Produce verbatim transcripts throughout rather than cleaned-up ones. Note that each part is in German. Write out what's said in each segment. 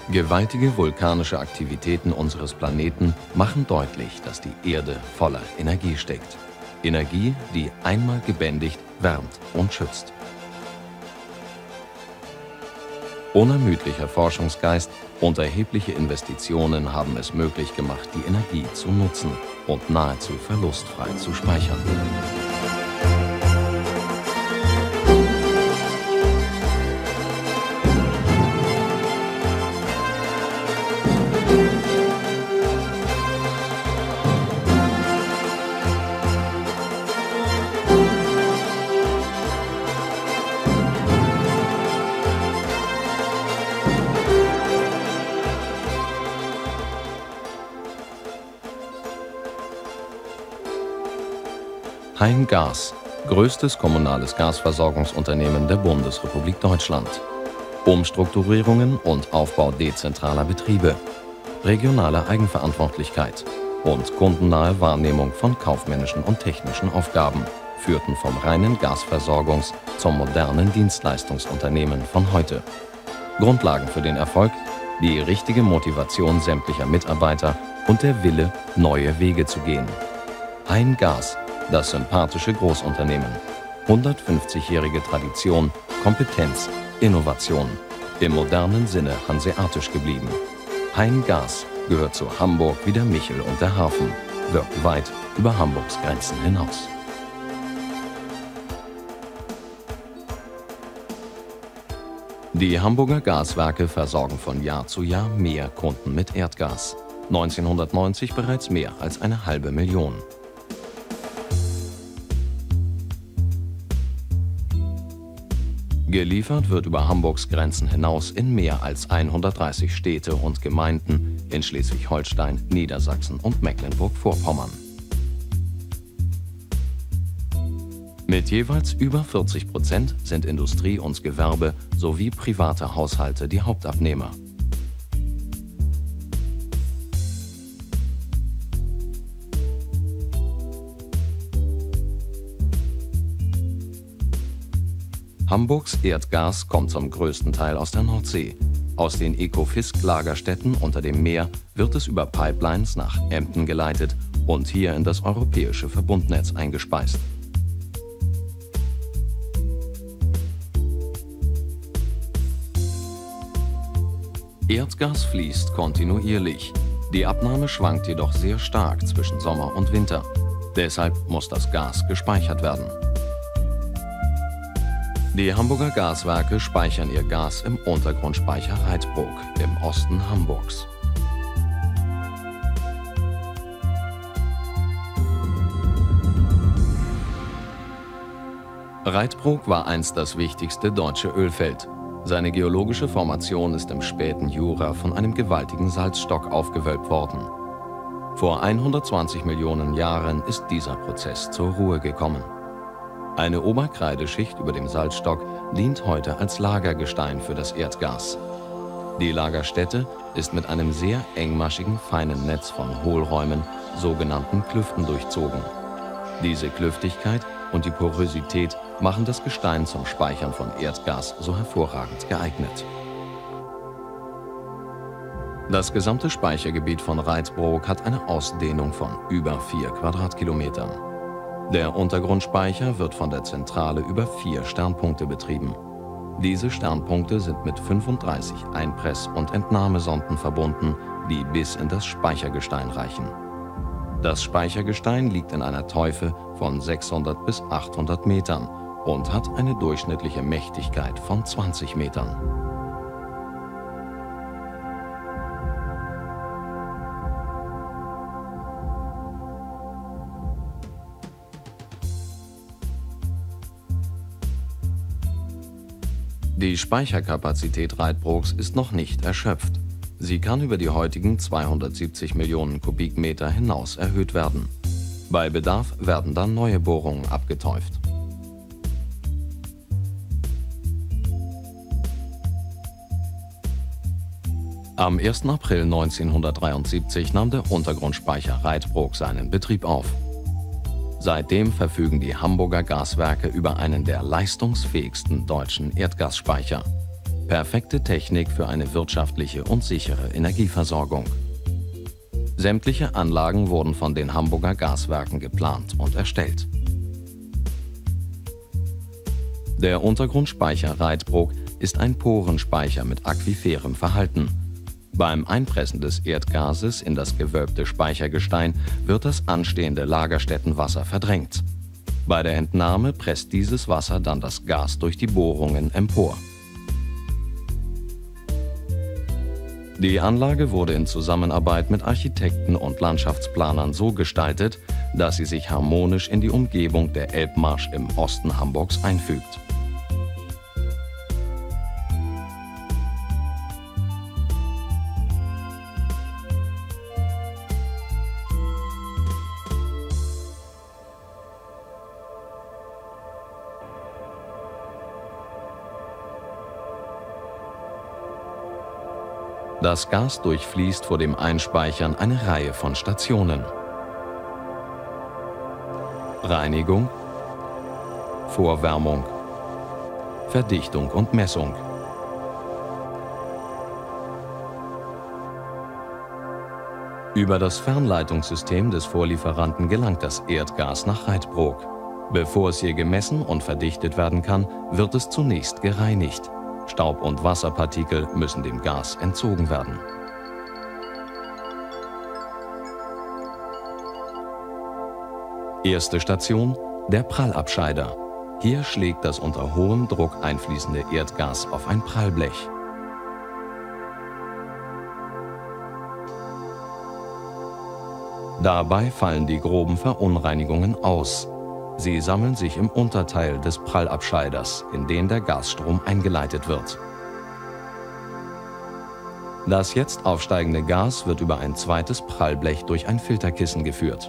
Gewaltige vulkanische Aktivitäten unseres Planeten machen deutlich, dass die Erde voller Energie steckt. Energie, die einmal gebändigt, wärmt und schützt. Unermüdlicher Forschungsgeist und erhebliche Investitionen haben es möglich gemacht, die Energie zu nutzen und nahezu verlustfrei zu speichern. Hein Gas, größtes kommunales Gasversorgungsunternehmen der Bundesrepublik Deutschland. Umstrukturierungen und Aufbau dezentraler Betriebe, regionale Eigenverantwortlichkeit und kundennahe Wahrnehmung von kaufmännischen und technischen Aufgaben führten vom reinen Gasversorgungs- zum modernen Dienstleistungsunternehmen von heute. Grundlagen für den Erfolg: die richtige Motivation sämtlicher Mitarbeiter und der Wille, neue Wege zu gehen. Hein Gas, das sympathische Großunternehmen. hundertfünfzigjährige Tradition, Kompetenz, Innovation. Im modernen Sinne hanseatisch geblieben. Hein Gas gehört zu Hamburg wie der Michel und der Hafen, wirkt weit über Hamburgs Grenzen hinaus. Die Hamburger Gaswerke versorgen von Jahr zu Jahr mehr Kunden mit Erdgas. neunzehnhundertneunzig bereits mehr als eine halbe Million. Geliefert wird über Hamburgs Grenzen hinaus in mehr als hundertdreißig Städte und Gemeinden in Schleswig-Holstein, Niedersachsen und Mecklenburg-Vorpommern. Mit jeweils über vierzig Prozent sind Industrie und Gewerbe sowie private Haushalte die Hauptabnehmer. Hamburgs Erdgas kommt zum größten Teil aus der Nordsee. Aus den Ekofisk-Lagerstätten unter dem Meer wird es über Pipelines nach Emden geleitet und hier in das europäische Verbundnetz eingespeist. Erdgas fließt kontinuierlich. Die Abnahme schwankt jedoch sehr stark zwischen Sommer und Winter. Deshalb muss das Gas gespeichert werden. Die Hamburger Gaswerke speichern ihr Gas im Untergrundspeicher Reitbrook im Osten Hamburgs. Reitbrook war einst das wichtigste deutsche Ölfeld. Seine geologische Formation ist im späten Jura von einem gewaltigen Salzstock aufgewölbt worden. Vor hundertzwanzig Millionen Jahren ist dieser Prozess zur Ruhe gekommen. Eine Oberkreideschicht über dem Salzstock dient heute als Lagergestein für das Erdgas. Die Lagerstätte ist mit einem sehr engmaschigen, feinen Netz von Hohlräumen, sogenannten Klüften, durchzogen. Diese Klüftigkeit und die Porosität machen das Gestein zum Speichern von Erdgas so hervorragend geeignet. Das gesamte Speichergebiet von Reitbrook hat eine Ausdehnung von über vier Quadratkilometern. Der Untergrundspeicher wird von der Zentrale über vier Sternpunkte betrieben. Diese Sternpunkte sind mit fünfunddreißig Einpress- und Entnahmesonden verbunden, die bis in das Speichergestein reichen. Das Speichergestein liegt in einer Teufe von sechshundert bis achthundert Metern und hat eine durchschnittliche Mächtigkeit von zwanzig Metern. Die Speicherkapazität Reitbrooks ist noch nicht erschöpft. Sie kann über die heutigen zweihundertsiebzig Millionen Kubikmeter hinaus erhöht werden. Bei Bedarf werden dann neue Bohrungen abgeteuft. Am ersten April neunzehnhundertdreiundsiebzig nahm der Untergrundspeicher Reitbrook seinen Betrieb auf. Seitdem verfügen die Hamburger Gaswerke über einen der leistungsfähigsten deutschen Erdgasspeicher. Perfekte Technik für eine wirtschaftliche und sichere Energieversorgung. Sämtliche Anlagen wurden von den Hamburger Gaswerken geplant und erstellt. Der Untergrundspeicher Reitbrook ist ein Porenspeicher mit aquiferem Verhalten. Beim Einpressen des Erdgases in das gewölbte Speichergestein wird das anstehende Lagerstättenwasser verdrängt. Bei der Entnahme presst dieses Wasser dann das Gas durch die Bohrungen empor. Die Anlage wurde in Zusammenarbeit mit Architekten und Landschaftsplanern so gestaltet, dass sie sich harmonisch in die Umgebung der Elbmarsch im Osten Hamburgs einfügt. Das Gas durchfließt vor dem Einspeichern eine Reihe von Stationen. Reinigung, Vorwärmung, Verdichtung und Messung. Über das Fernleitungssystem des Vorlieferanten gelangt das Erdgas nach Reitbrook. Bevor es hier gemessen und verdichtet werden kann, wird es zunächst gereinigt. Staub- und Wasserpartikel müssen dem Gas entzogen werden. Erste Station: der Prallabscheider. Hier schlägt das unter hohem Druck einfließende Erdgas auf ein Prallblech. Dabei fallen die groben Verunreinigungen aus. Sie sammeln sich im Unterteil des Prallabscheiders, in den der Gasstrom eingeleitet wird. Das jetzt aufsteigende Gas wird über ein zweites Prallblech durch ein Filterkissen geführt.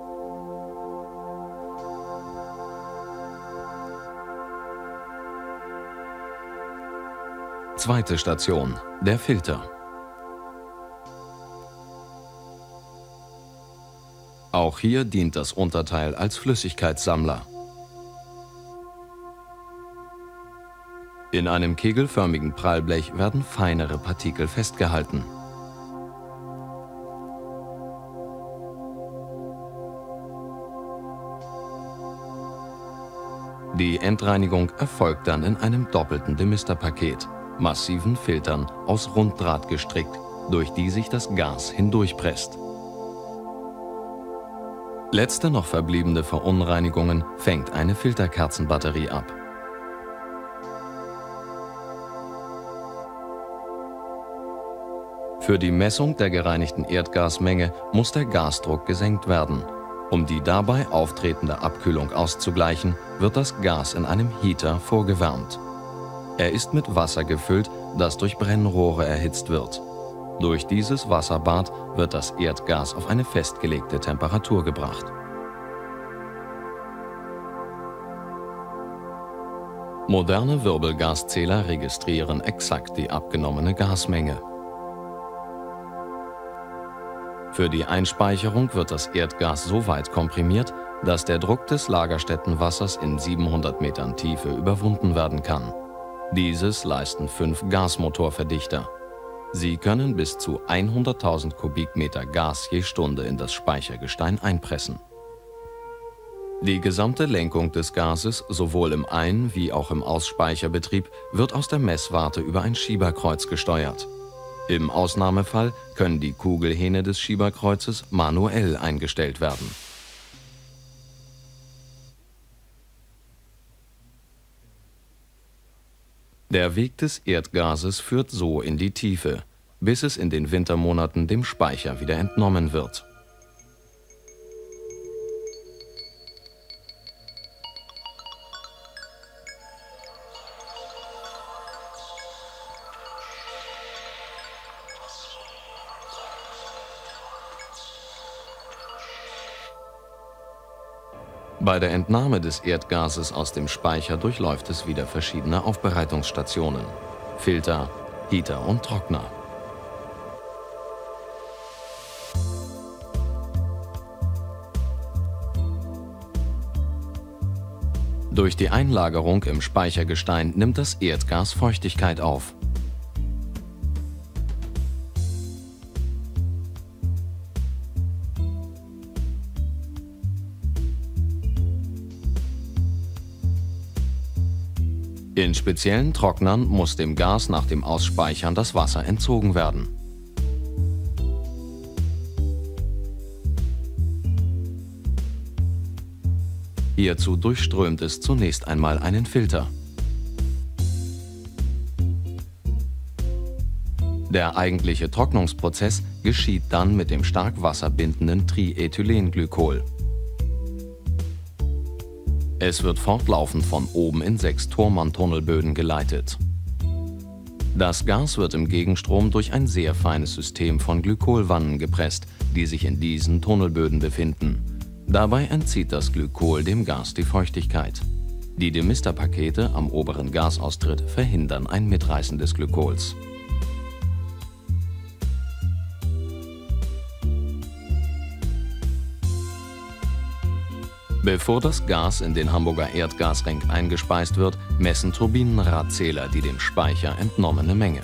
Zweite Station: der Filter. Auch hier dient das Unterteil als Flüssigkeitssammler. In einem kegelförmigen Prallblech werden feinere Partikel festgehalten. Die Endreinigung erfolgt dann in einem doppelten Demisterpaket, massiven Filtern aus Runddraht gestrickt, durch die sich das Gas hindurchpresst. Letzte noch verbliebene Verunreinigungen fängt eine Filterkerzenbatterie ab. Für die Messung der gereinigten Erdgasmenge muss der Gasdruck gesenkt werden. Um die dabei auftretende Abkühlung auszugleichen, wird das Gas in einem Heater vorgewärmt. Er ist mit Wasser gefüllt, das durch Brennrohre erhitzt wird. Durch dieses Wasserbad wird das Erdgas auf eine festgelegte Temperatur gebracht. Moderne Wirbelgaszähler registrieren exakt die abgenommene Gasmenge. Für die Einspeicherung wird das Erdgas so weit komprimiert, dass der Druck des Lagerstättenwassers in siebenhundert Metern Tiefe überwunden werden kann. Dieses leisten fünf Gasmotorverdichter. Sie können bis zu hunderttausend Kubikmeter Gas je Stunde in das Speichergestein einpressen. Die gesamte Lenkung des Gases, sowohl im Ein- wie auch im Ausspeicherbetrieb, wird aus der Messwarte über ein Schieberkreuz gesteuert. Im Ausnahmefall können die Kugelhähne des Schieberkreuzes manuell eingestellt werden. Der Weg des Erdgases führt so in die Tiefe, bis es in den Wintermonaten dem Speicher wieder entnommen wird. Bei der Entnahme des Erdgases aus dem Speicher durchläuft es wieder verschiedene Aufbereitungsstationen: Filter, Heater und Trockner. Durch die Einlagerung im Speichergestein nimmt das Erdgas Feuchtigkeit auf. In speziellen Trocknern muss dem Gas nach dem Ausspeichern das Wasser entzogen werden. Hierzu durchströmt es zunächst einmal einen Filter. Der eigentliche Trocknungsprozess geschieht dann mit dem stark wasserbindenden Triethylenglykol. Es wird fortlaufend von oben in sechs Thormann-Tunnelböden geleitet. Das Gas wird im Gegenstrom durch ein sehr feines System von Glykolwannen gepresst, die sich in diesen Tunnelböden befinden. Dabei entzieht das Glykol dem Gas die Feuchtigkeit. Die Demisterpakete am oberen Gasaustritt verhindern ein Mitreißen des Glykols. Bevor das Gas in den Hamburger Erdgasring eingespeist wird, messen Turbinenradzähler die dem Speicher entnommene Menge.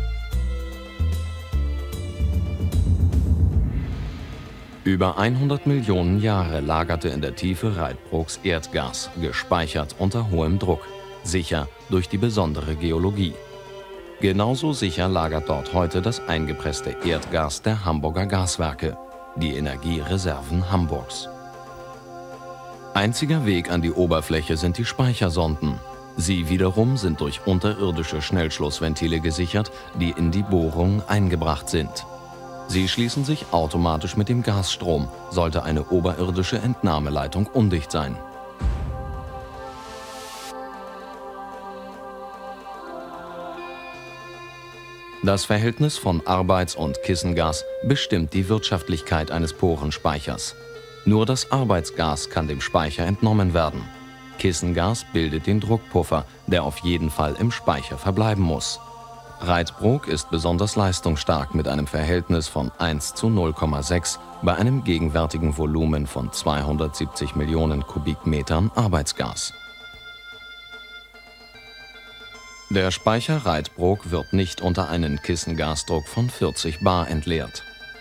Über hundert Millionen Jahre lagerte in der Tiefe Radbruchs Erdgas, gespeichert unter hohem Druck, sicher durch die besondere Geologie. Genauso sicher lagert dort heute das eingepresste Erdgas der Hamburger Gaswerke, die Energiereserven Hamburgs. Einziger Weg an die Oberfläche sind die Speichersonden. Sie wiederum sind durch unterirdische Schnellschlussventile gesichert, die in die Bohrung eingebracht sind. Sie schließen sich automatisch mit dem Gasstrom, sollte eine oberirdische Entnahmeleitung undicht sein. Das Verhältnis von Arbeits- und Kissengas bestimmt die Wirtschaftlichkeit eines Porenspeichers. Nur das Arbeitsgas kann dem Speicher entnommen werden. Kissengas bildet den Druckpuffer, der auf jeden Fall im Speicher verbleiben muss. Radbruch ist besonders leistungsstark mit einem Verhältnis von eins zu null Komma sechs bei einem gegenwärtigen Volumen von zweihundertsiebzig Millionen Kubikmetern Arbeitsgas. Der Speicher Radbruch wird nicht unter einen Kissengasdruck von vierzig bar entleert.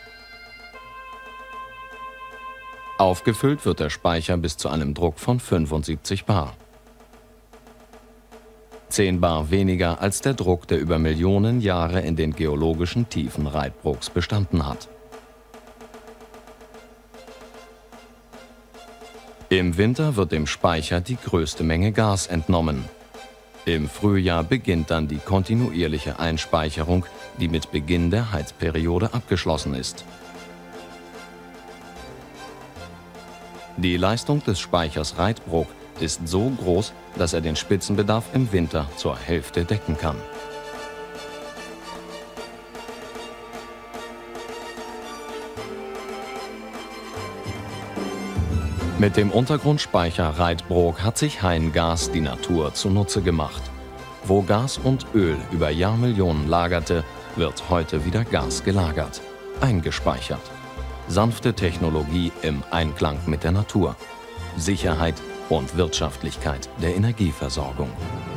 Aufgefüllt wird der Speicher bis zu einem Druck von fünfundsiebzig bar. zehn bar weniger als der Druck, der über Millionen Jahre in den geologischen Tiefen Radbruchs bestanden hat. Im Winter wird dem Speicher die größte Menge Gas entnommen. Im Frühjahr beginnt dann die kontinuierliche Einspeicherung, die mit Beginn der Heizperiode abgeschlossen ist. Die Leistung des Speichers Radbruch ist so groß, dass er den Spitzenbedarf im Winter zur Hälfte decken kann. Mit dem Untergrundspeicher Radbruch hat sich Hain-Gas die Natur zunutze gemacht. Wo Gas und Öl über Jahrmillionen lagerte, wird heute wieder Gas gelagert, eingespeichert. Sanfte Technologie im Einklang mit der Natur. Sicherheit und Wirtschaftlichkeit der Energieversorgung.